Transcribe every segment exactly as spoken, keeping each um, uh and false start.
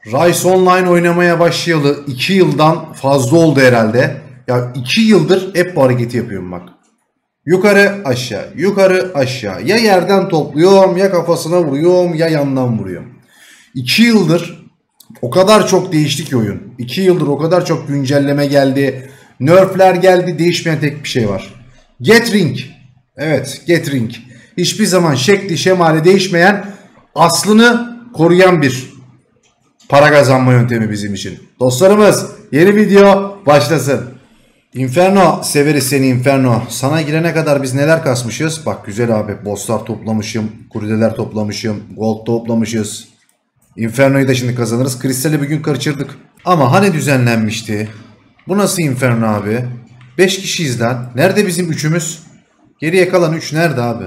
Rise Online oynamaya başlayalı iki yıldan fazla oldu herhalde. Ya iki yıldır hep bu hareketi yapıyorum bak. Yukarı aşağı, yukarı aşağı. Ya yerden topluyorum, ya kafasına vuruyorum, ya yandan vuruyorum. iki yıldır o kadar çok değişti ki oyun. iki yıldır o kadar çok güncelleme geldi. Nerfler geldi, değişmeyen tek bir şey var. Gatling. Evet, Gatling. Hiçbir zaman şekli şemali değişmeyen, aslını koruyan bir para kazanma yöntemi bizim için. Dostlarımız, yeni video başlasın. Inferno, severiz seni Inferno. Sana girene kadar biz neler kasmışız? Bak güzel abi, bosslar toplamışım, kurideler toplamışım, gold toplamışız. Inferno'yu da şimdi kazanırız. Kristal'i bir gün kaçırdık. Ama hani düzenlenmişti? Bu nasıl Inferno abi? beş kişiyiz lan. Nerede bizim üçümüz? Geriye kalan üç nerede abi?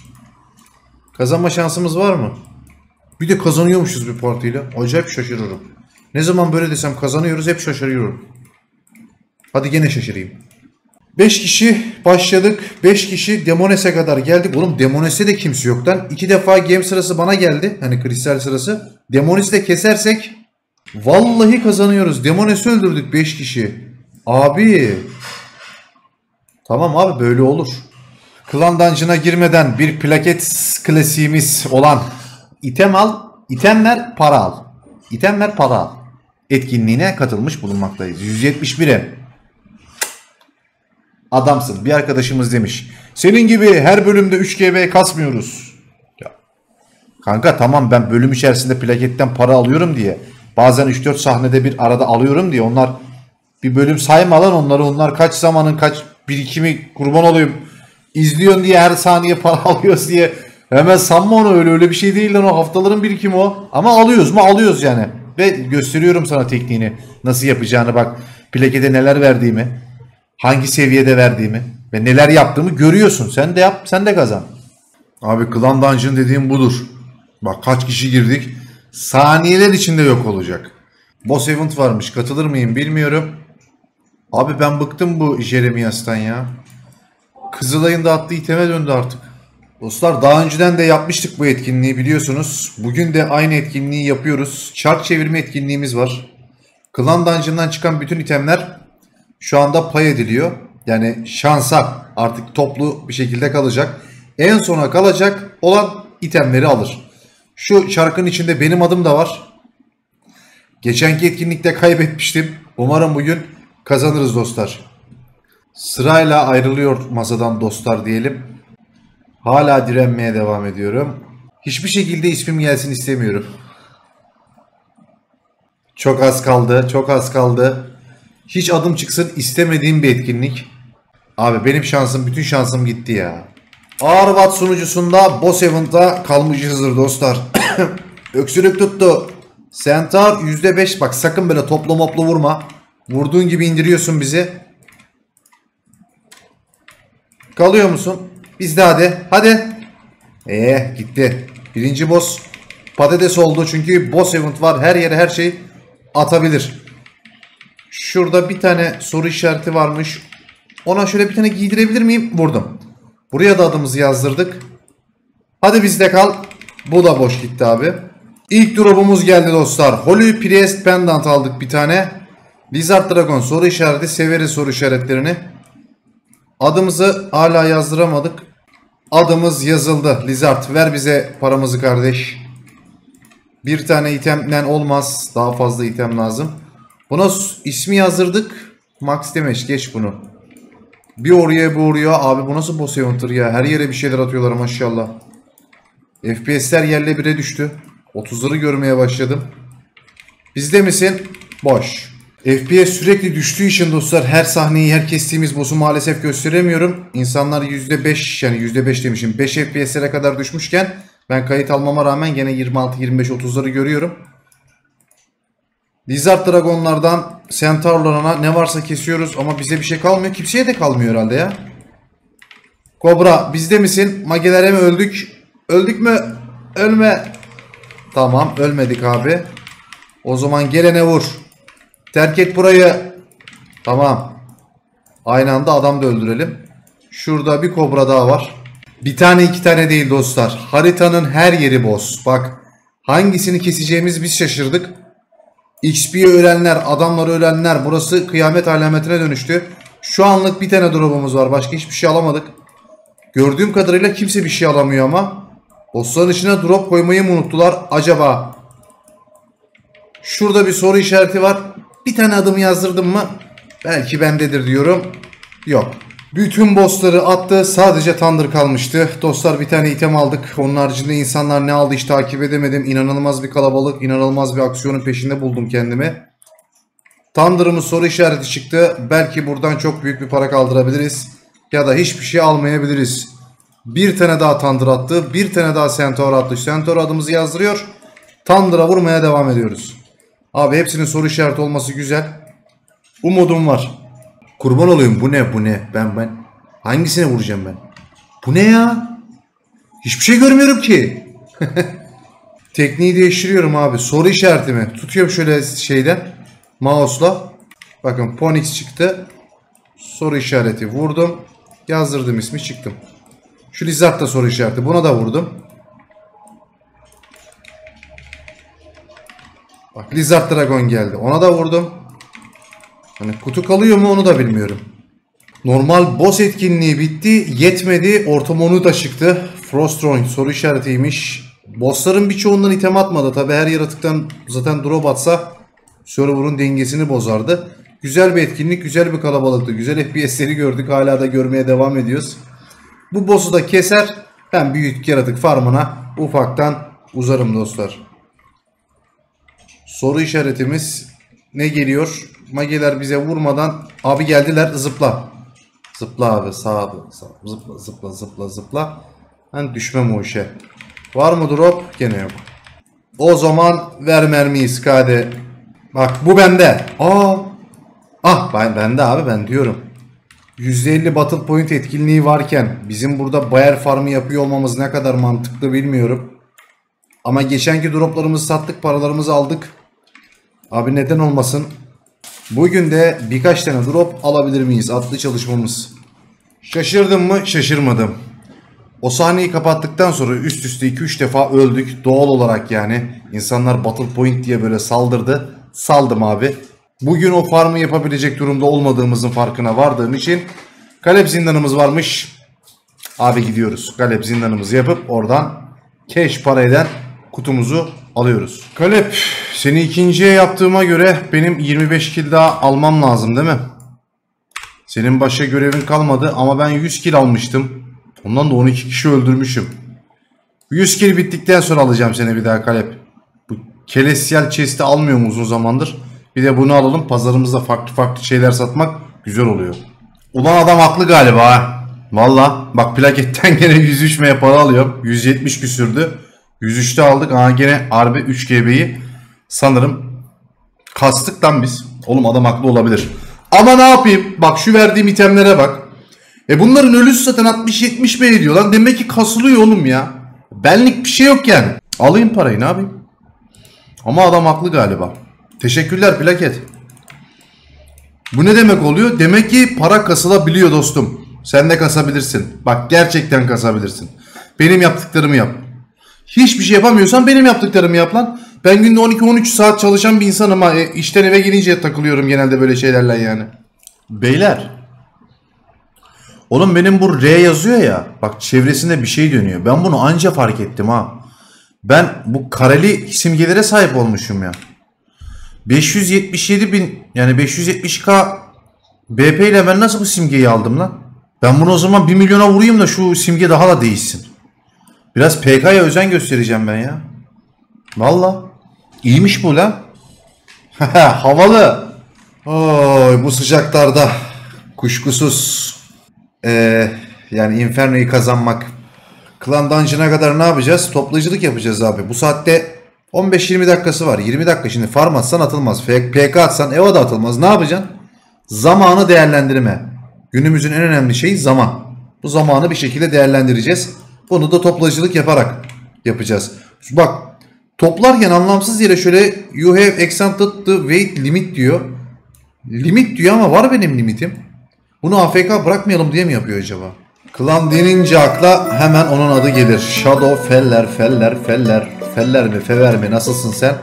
Kazanma şansımız var mı? Bir de kazanıyormuşuz bir partiyle. Acayip şaşırırım. Ne zaman böyle desem kazanıyoruz hep şaşırıyorum. Hadi gene şaşırayım. beş kişi başladık. beş kişi Demones'e kadar geldik. Oğlum Demones'e de kimse yok lan. iki defa game sırası bana geldi. Hani kristal sırası. Demones'i de kesersek vallahi kazanıyoruz. Demones'i öldürdük beş kişi. Abi. Tamam abi, böyle olur. Klan Dungeon'a girmeden bir plaket klasiğimiz olan item al, item ver, para al. İtem ver, para al etkinliğine katılmış bulunmaktayız. yüz yetmiş bire. Adamsın. Bir arkadaşımız demiş. Senin gibi her bölümde üç G B kasmıyoruz. Ya. Kanka tamam, ben bölüm içerisinde plaketten para alıyorum diye. Bazen üç dört sahnede bir arada alıyorum diye. Onlar bir bölüm sayma lan onları. Onlar kaç zamanın kaç birikimi, kurban olayım. İzliyorsun diye her saniye para alıyoruz diye. Hemen sanma onu, öyle öyle bir şey değil lan, o haftaların birikimi o. Ama alıyoruz mu? Alıyoruz yani. Ve gösteriyorum sana tekniğini. Nasıl yapacağını bak. Plakete neler verdiğimi. Hangi seviyede verdiğimi. Ve neler yaptığımı görüyorsun. Sen de yap, sen de kazan. Abi Clan Dungeon dediğim budur. Bak kaç kişi girdik. Saniyeler içinde yok olacak. Boss event varmış. Katılır mıyım bilmiyorum. Abi ben bıktım bu Jeremias'tan ya. Kızılay'ın da attığı iteme döndü artık. Dostlar daha önceden de yapmıştık bu etkinliği biliyorsunuz. Bugün de aynı etkinliği yapıyoruz. Çark çevirme etkinliğimiz var. Clan Dungeon'dan çıkan bütün itemler şu anda pay ediliyor. Yani şansa artık toplu bir şekilde kalacak. En sona kalacak olan itemleri alır. Şu çarkın içinde benim adım da var. Geçenki etkinlikte kaybetmiştim. Umarım bugün kazanırız dostlar. Sırayla ayrılıyor masadan dostlar diyelim. Hala direnmeye devam ediyorum. Hiçbir şekilde ismim gelsin istemiyorum. Çok az kaldı, çok az kaldı. Hiç adım çıksın istemediğim bir etkinlik. Abi benim şansım, bütün şansım gitti ya. Ağırvat sunucusunda boss event'a kalmışızdır dostlar. Öksürük tuttu. Centaur yüzde beş, bak sakın böyle toplu moplu vurma. Vurduğun gibi indiriyorsun bizi. Kalıyor musun? Bizde hadi. Hadi. Eee gitti. Birinci boss patates oldu. Çünkü boss event var. Her yere her şey atabilir. Şurada bir tane soru işareti varmış. Ona şöyle bir tane giydirebilir miyim? Vurdum. Buraya da adımızı yazdırdık. Hadi bizde kal. Bu da boş gitti abi. İlk drop'umuz geldi dostlar. Holy Priest Pendant aldık bir tane. Lizard Dragon soru işareti. Severiz soru işaretlerini. Adımızı hala yazdıramadık. Adımız yazıldı. Lizard ver bize paramızı kardeş. Bir tane itemden olmaz. Daha fazla item lazım. Buna ismi yazdırdık. Max damage, geç bunu. Bir oraya bir oraya. Abi bu nasıl boss event'ır ya. Her yere bir şeyler atıyorlar maşallah. F P S'ler yerle bire düştü. otuzları görmeye başladım. Bizde misin? Boş. F P S sürekli düştüğü için dostlar her sahneyi, her kestiğimiz boss'u maalesef gösteremiyorum. İnsanlar yüzde beş, yani yüzde beş demişim, beş F P S'lere kadar düşmüşken ben kayıt almama rağmen gene yirmi altı yirmi beş otuzları görüyorum. Lizard Dragonlardan Centaur'larına ne varsa kesiyoruz ama bize bir şey kalmıyor. Kimseye de kalmıyor herhalde ya. Kobra bizde misin? Magelere mi öldük? Öldük mü? Ölme. Tamam, ölmedik abi. O zaman gelene vur. Terk et burayı. Tamam. Aynı anda adam da öldürelim. Şurada bir kobra daha var. Bir tane iki tane değil dostlar. Haritanın her yeri boss. Bak hangisini keseceğimiz biz şaşırdık. X P ölenler, adamları ölenler. Burası kıyamet alametine dönüştü. Şu anlık bir tane drop'umuz var. Başka hiçbir şey alamadık. Gördüğüm kadarıyla kimse bir şey alamıyor ama. Bossların içine drop koymayı mı unuttular acaba? Şurada bir soru işareti var. Bir tane adım yazdırdım mı? Belki bendedir diyorum. Yok. Bütün bossları attı. Sadece Thunder kalmıştı. Dostlar bir tane item aldık. Onun haricinde insanlar ne aldı hiç takip edemedim. İnanılmaz bir kalabalık, inanılmaz bir aksiyonun peşinde buldum kendimi. Thunder'ımız soru işareti çıktı. Belki buradan çok büyük bir para kaldırabiliriz. Ya da hiçbir şey almayabiliriz. Bir tane daha Thunder attı. Bir tane daha Centaur attı. Centaur adımızı yazdırıyor. Thunder'a vurmaya devam ediyoruz. Abi hepsinin soru işareti olması güzel. Umudum var. Kurban olayım, bu ne bu ne? Ben ben hangisine vuracağım ben? Bu ne ya? Hiçbir şey görmüyorum ki. Tekniği değiştiriyorum abi. Soru işaretimi tutuyorum şöyle şeyden. Mouse'la. Bakın Ponix çıktı. Soru işareti vurdum. Yazdırdım ismi, çıktım. Şu Lizard da soru işareti. Buna da vurdum. Bak Lizard Dragon geldi. Ona da vurdum. Hani kutu kalıyor mu onu da bilmiyorum. Normal boss etkinliği bitti. Yetmedi. Ortam onu da çıktı. Frostron soru işaretiymiş. Bossların birçoğundan item atmadı. Tabi her yaratıktan zaten drop atsa server'ın dengesini bozardı. Güzel bir etkinlik. Güzel bir kalabalıktı. Güzel F P S'leri gördük. Hala da görmeye devam ediyoruz. Bu boss'u da keser. Ben büyük yaratık farmına ufaktan uzarım dostlar. Soru işaretimiz ne geliyor? Mageler bize vurmadan abi geldiler, zıpla. Zıpla abi, sağa sağ, zıpla zıpla zıpla zıpla. Ben düşmem o işe. Var mı drop? Gene yok. O zaman ver mermiyi skade. Bak bu bende. Aa. Ah ben bende abi, ben diyorum. yüzde elli battle point etkinliği varken bizim burada bayer farmı yapıyor olmamız ne kadar mantıklı bilmiyorum. Ama geçenki droplarımızı sattık, paralarımızı aldık. Abi neden olmasın? Bugün de birkaç tane drop alabilir miyiz? Adlı çalışmamız. Şaşırdım mı? Şaşırmadım. O sahneyi kapattıktan sonra üst üste iki üç defa öldük. Doğal olarak yani. İnsanlar battle point diye böyle saldırdı. Saldım abi. Bugün o farmı yapabilecek durumda olmadığımızın farkına vardığım için Galeb zindanımız varmış. Abi gidiyoruz. Galeb zindanımızı yapıp oradan cash para eden kutumuzu alıyoruz. Galeb, seni ikinciye yaptığıma göre benim yirmi beş kill daha almam lazım değil mi? Senin başka görevin kalmadı ama ben yüz kill almıştım. Ondan da on iki kişi öldürmüşüm. yüz kill bittikten sonra alacağım seni bir daha Galeb. Bu Celestial chest'i almıyorum uzun zamandır. Bir de bunu alalım. Pazarımızda farklı farklı şeyler satmak güzel oluyor. Ulan adam haklı galiba ha. Valla bak plaketten gene yüz üç M para alıyorum. yüz yetmiş küsürdü. yüz üçte aldık. Aha gene harbi üç G B'yi sanırım kastık lan biz. Oğlum adam haklı olabilir. Ama ne yapayım? Bak şu verdiğim itemlere bak. E bunların ölüsü zaten altmış yetmiş B ediyor lan. Demek ki kasılıyor oğlum ya. Benlik bir şey yok yani. Alayım parayı, ne yapayım? Ama adam haklı galiba. Teşekkürler plaket. Bu ne demek oluyor? Demek ki para kasılabiliyor dostum. Sen de kasabilirsin. Bak gerçekten kasabilirsin. Benim yaptıklarımı yap. Hiçbir şey yapamıyorsan benim yaptıklarımı yap lan. Ben günde on iki on üç saat çalışan bir insanım ha. E, işten eve gelince takılıyorum genelde böyle şeylerle yani. Beyler. Oğlum benim bu R yazıyor ya. Bak çevresinde bir şey dönüyor. Ben bunu anca fark ettim ha. Ben bu kareli simgelere sahip olmuşum ya. beş yüz yetmiş yedi bin yani beş yüz yetmiş K B P ile ben nasıl bu simgeyi aldım lan? Ben bunu o zaman bir milyona vurayım da şu simge daha da değişsin. Biraz P K'ya özen göstereceğim ben ya. Valla. İyiymiş bu lan. Havalı. Oy, bu sıcaklarda kuşkusuz ee, yani Inferno'yu kazanmak. Clan Dungeon'a kadar ne yapacağız? Toplayıcılık yapacağız abi. Bu saatte on beş yirmi dakikası var. yirmi dakika şimdi farm atsan atılmaz. P K atsan E O da atılmaz. Ne yapacaksın? Zamanı değerlendirme. Günümüzün en önemli şeyi zaman. Bu zamanı bir şekilde değerlendireceğiz. Bunu da toplayıcılık yaparak yapacağız. Bak toplarken anlamsız yere şöyle you have extended the weight limit diyor. Limit diyor ama var benim limitim. Bunu A F K bırakmayalım diye mi yapıyor acaba? Klan denince akla hemen onun adı gelir. Shadow Feller, Feller, Feller. Feller mi, Fever mi? Nasılsın sen?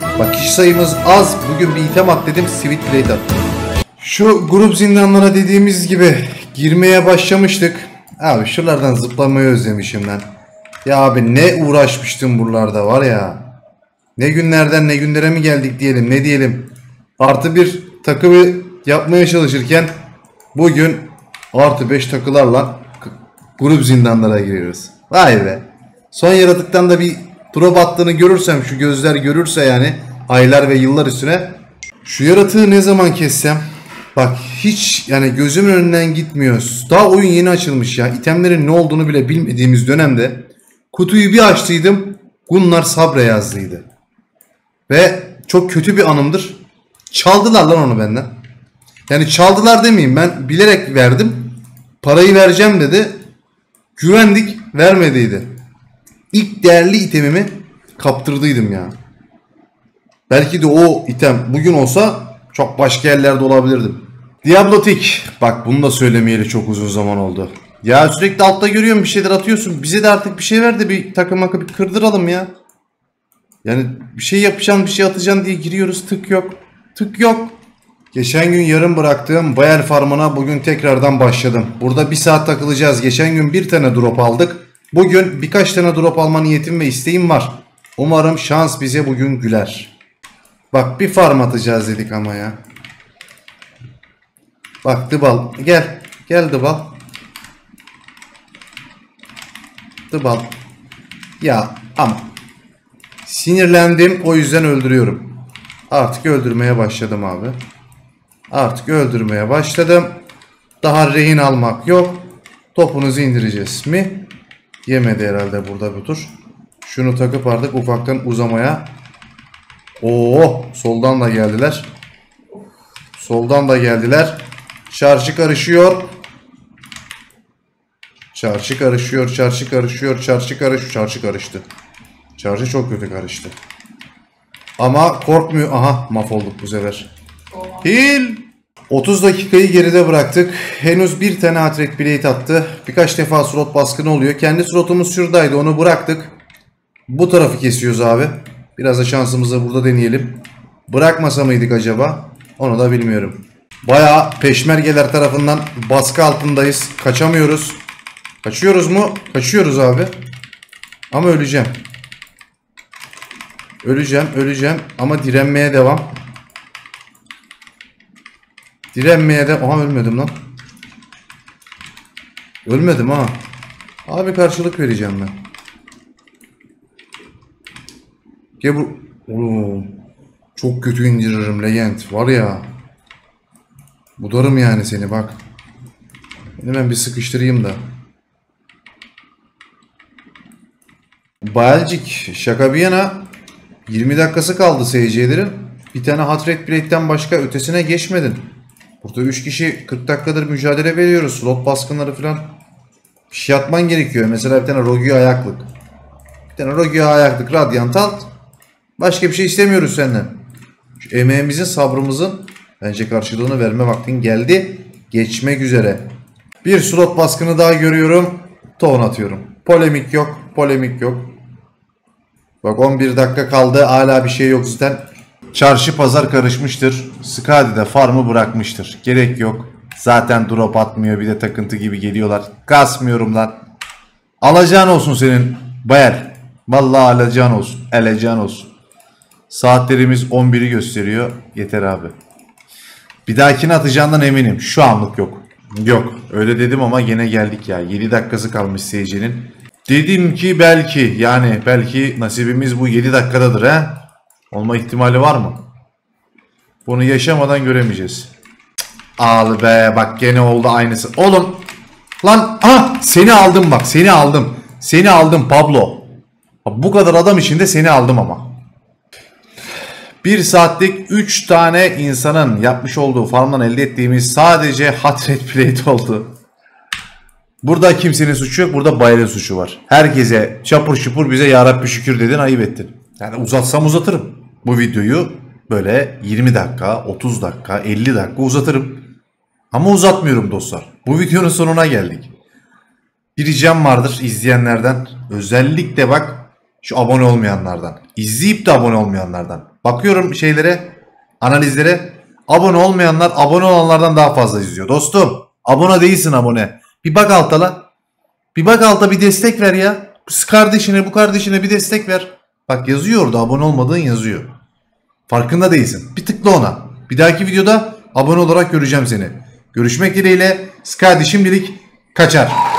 Bak kişi sayımız az. Bugün bir item at dedim. Sweet Plate attım. Şu grup zindanlara dediğimiz gibi girmeye başlamıştık. Abi şuralardan zıplamayı özlemişim ben. Ya abi ne uğraşmıştım buralarda var ya. Ne günlerden ne günlere mi geldik diyelim, ne diyelim. Artı bir takımı yapmaya çalışırken bugün artı beş takılarla grup zindanlara giriyoruz. Vay be. Son yaratıktan da bir drop attığını görürsem, şu gözler görürse yani aylar ve yıllar üstüne, şu yaratığı ne zaman kessem, bak hiç yani gözümün önünden gitmiyor. Daha oyun yeni açılmış ya. İtemlerin ne olduğunu bile bilmediğimiz dönemde kutuyu bir açtıydım. Gunnar Sabre yazdıydı. Ve çok kötü bir anımdır. Çaldılar lan onu benden. Yani çaldılar demeyeyim, ben bilerek verdim. Parayı vereceğim dedi. Güvendik, vermediydi. İlk değerli itemimi kaptırdıydım ya. Belki de o item bugün olsa çok başka yerlerde olabilirdim. Diablotik. Bak bunu da söylemeyeli çok uzun zaman oldu. Ya sürekli altta görüyorum bir şeyler atıyorsun. Bize de artık bir şey ver de bir takım akı bir kırdıralım ya. Yani bir şey yapacaksın, bir şey atacaksın diye giriyoruz, tık yok. Tık yok. Geçen gün yarım bıraktığım Bayer farmına bugün tekrardan başladım. Burada bir saat takılacağız. Geçen gün bir tane drop aldık. Bugün birkaç tane drop alma niyetim ve isteğim var. Umarım şans bize bugün güler. Bak bir farm atacağız dedik ama ya. Bak Dıbal gel. Gel Dıbal. Dıbal. Ya ama sinirlendim, o yüzden öldürüyorum. Artık öldürmeye başladım abi. Artık öldürmeye başladım. Daha rehin almak yok. Topunuzu indireceğiz mi? Yemedi herhalde burada bir tur. Şunu takıp artık ufaktan uzamaya. Oo, soldan da geldiler. Soldan da geldiler. Çarşı karışıyor. Çarşı karışıyor, çarşı karışıyor, çarşı karış, çarşı karıştı. Çarşı çok kötü karıştı. Ama korkmuyor. Aha, mahvolduk bu sefer. Hil. otuz dakikayı geride bıraktık. Henüz bir tane hatred plate attı. Birkaç defa slot baskını oluyor. Kendi slotumuz şuradaydı, onu bıraktık. Bu tarafı kesiyoruz abi. Biraz da şansımızı burada deneyelim. Bırakmasa mıydık acaba? Onu da bilmiyorum. Bayağı peşmergeler tarafından baskı altındayız. Kaçamıyoruz. Kaçıyoruz mu? Kaçıyoruz abi. Ama öleceğim. Öleceğim, öleceğim. Ama direnmeye devam. Direnmeye de... Aha ölmedim lan. Ölmedim ha. Abi karşılık vereceğim ben. Gel bu... Oğlum. Çok kötü indiririm Legend. Var ya. Budarım yani seni bak. Hemen bir sıkıştırayım da. Balcik. Şaka bir yana. yirmi dakikası kaldı S C'lerin. Bir tane hatred plate'ten başka ötesine geçmedin. Burada üç kişi kırk dakikadır mücadele veriyoruz. Slot baskınları falan. Bir şey atman gerekiyor. Mesela bir tane Rogue ayaklık. Bir tane Rogue ayaklık. Radiant alt. Başka bir şey istemiyoruz senden. Şu emeğimizin, sabrımızın bence karşılığını verme vaktin geldi. Geçmek üzere. Bir slot baskını daha görüyorum. Ton atıyorum. Polemik yok. Polemik yok. Bak on bir dakika kaldı. Hala bir şey yok zaten. Çarşı pazar karışmıştır. Skadi de farmı bırakmıştır. Gerek yok. Zaten drop atmıyor. Bir de takıntı gibi geliyorlar. Kasmıyorum lan. Alacağın olsun senin Bayer. Vallahi alacağın olsun. Alacağın olsun. Saatlerimiz on biri gösteriyor. Yeter abi. Bir dahakine atacağından eminim. Şu anlık yok. Yok. Öyle dedim ama gene geldik ya. yedi dakikası kalmış seyircinin. Dedim ki belki, yani belki nasibimiz bu yedi dakikadadır ha. Olma ihtimali var mı? Bunu yaşamadan göremeyeceğiz. Al be, bak gene oldu aynısı. Oğlum lan, ah seni aldım bak, seni aldım. Seni aldım Pablo. Bu kadar adam içinde seni aldım ama. Bir saatlik üç tane insanın yapmış olduğu farmdan elde ettiğimiz sadece hatred plate oldu. Burada kimsenin suçu yok. Burada Bayer'in suçu var. Herkese çapur şupur bize yarabbi şükür dedin, ayıp ettin. Yani uzatsam uzatırım. Bu videoyu böyle yirmi dakika, otuz dakika, elli dakika uzatırım. Ama uzatmıyorum dostlar. Bu videonun sonuna geldik. Bir ricam vardır izleyenlerden. Özellikle bak şu abone olmayanlardan. İzleyip de abone olmayanlardan. Bakıyorum şeylere, analizlere. Abone olmayanlar abone olanlardan daha fazla izliyor. Dostum, abone değilsin abone. Bir bak alta la. Bir bak alta, bir destek ver ya. Bu kardeşine bu kardeşine bir destek ver. Bak yazıyor orada, abone olmadığın yazıyor. Farkında değilsin. Bir tıkla ona. Bir dahaki videoda abone olarak göreceğim seni. Görüşmek dileğiyle. Skadi şimdilik kaçar.